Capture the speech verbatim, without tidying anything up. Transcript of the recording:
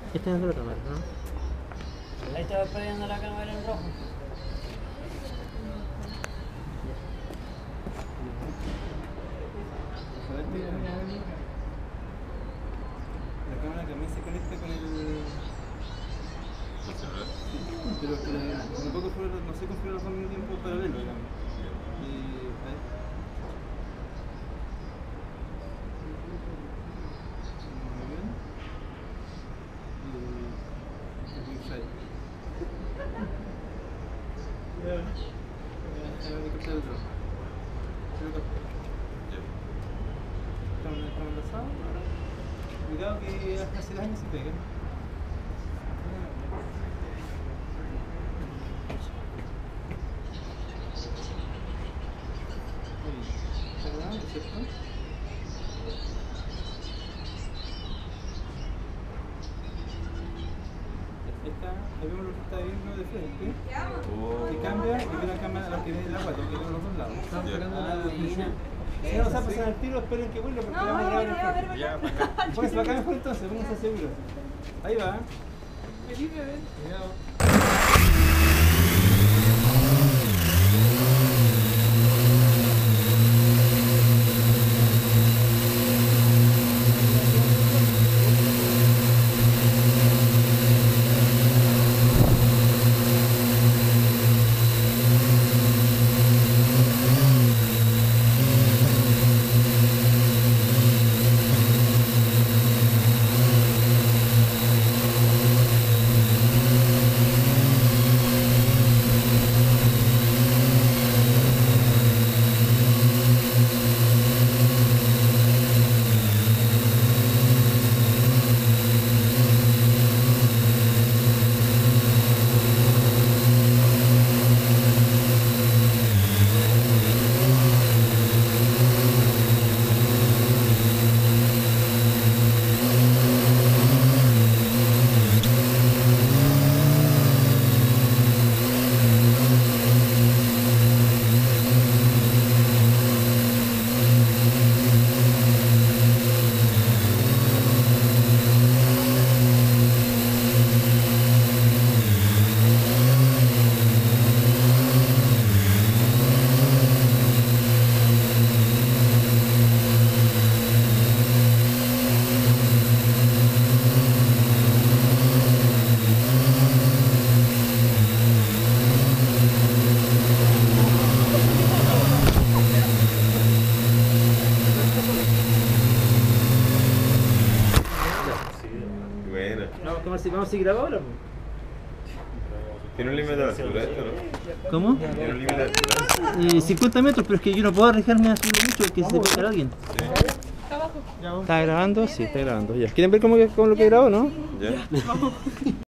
Esta es la cámara, ¿no? Ahí te va perdiendo la cámara en rojo. La cámara también se conecta con el... Pero que no puedo configurar, no sé configurar los dos al mismo tiempo paralelo, digamos. Y ahí. Muy bien. Y el wifi. Ya. Ahora hay que captar el otro. Estamos enlazados. Cuidado que hasta hace daño se pega. Está grabando, ¿cierto? Esta, ahí vemos lo que está viendo de frente. Oh. Que cambia y ve la cámara, lo que ve el agua, lo que ve los dos lados. Estamos esperando la bobina. Si no nos va a pasar el tiro, esperen que vuelva porque no, vamos a grabar el juego. Ya, para acá. Pues para acá mejor entonces, pónganse seguros. Ahí va. Felipe, ven. Cuidado. Vamos a seguir ahora. Tiene un límite de altura esto, ¿no? ¿Cómo? Tiene un límite de altura. Eh, cincuenta metros, pero es que yo no puedo arriesgarme a subirlo mucho porque se puede caer alguien. Sí. ¿Está grabando? Sí, está grabando. Ya. ¿Quieren ver cómo, cómo lo que grabó, no? Ya.